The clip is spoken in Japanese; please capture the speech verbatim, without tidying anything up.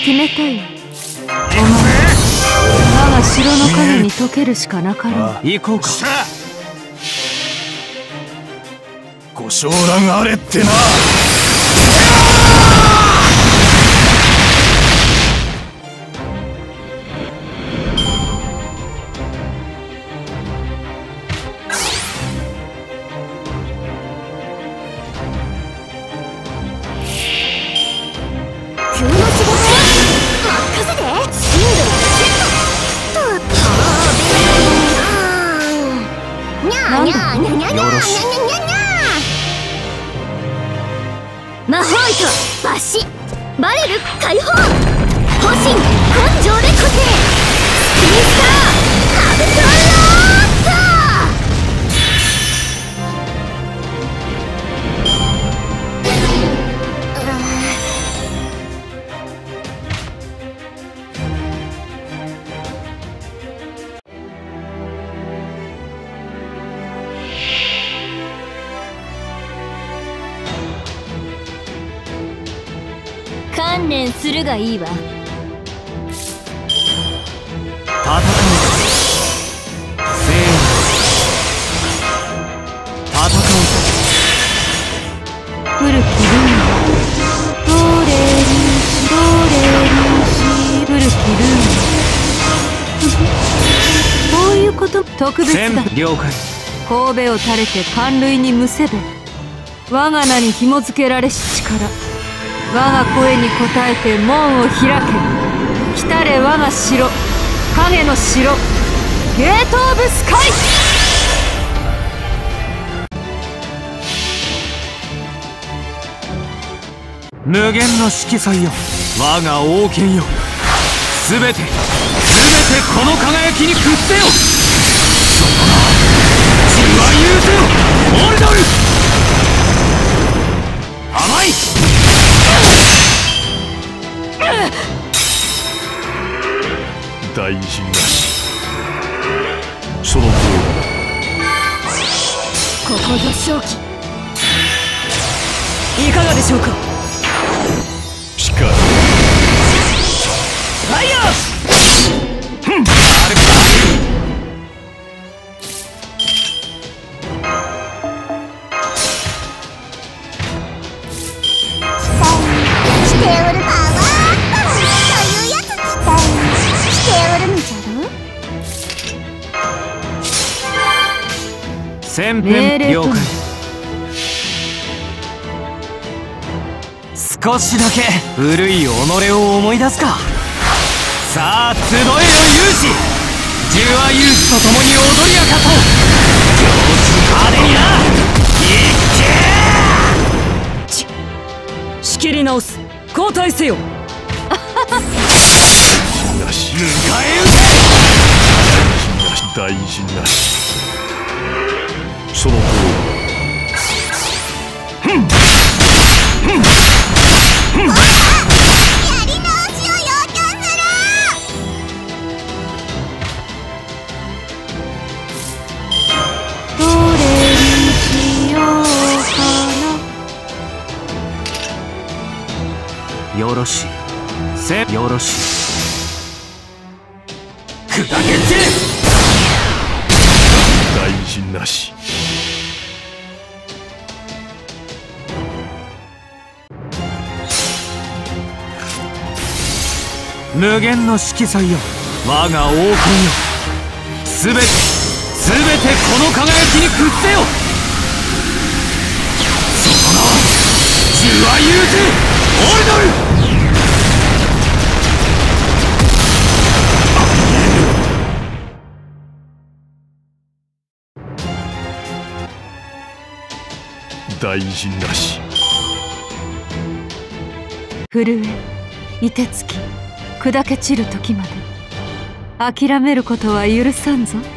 決めたよ。お前、我が城の影に溶けるしかなかろう。 行こうか。 ご承覧あれってな。 急な仕事任せて。シングルとにゃーにゃーにゃーにゃーにゃーにゃーにゃーにゃーにゃー。魔法糸抜糸バレル解放。方針根性で固定。スピンスターカブトロ観念するがいいわ。 戦うか。せーの。戦うか。 古きルードレミシドレミシ古きルーこういうこと特別だ。 了解。 神戸を垂れて寒類にむせべ。我が名に紐付けられし力。我が声に応えて門を開け。来たれ我が城、影の城、ゲートオブスカイ。 無限の色彩よ、我が王権よ。すべて、すべてこの輝きに屈せよ。その名は、自は言うせよ、オルドル。甘い。 大臣なし。その通りここぞ正気。 いかがでしょうか。 しかる。 ファイヤー。 ふん、あるか。 しておるパワーというやつ期待しておるんじゃろ。 旋風了解。少しだけ古い己を思い出すか。さあ集えよ勇士。十は勇士と共に踊り明かそう。狂気派手にな。いっけー。 仕切り直す。交代せよ。 なし。 迎え撃大臣なし。その通り。 ふんふんふん。 やり直しを要求する。 どれにしようかな。よろしい。せよろしい。砕け散れ。 大臣なし。 無限の色彩よ、我が王権よ。すべて、すべてこの輝きに屈せよ。その名は十は勇士オルドル。 大臣なし。 震え、凍てつき、砕け散る時まで諦めることは許さんぞ。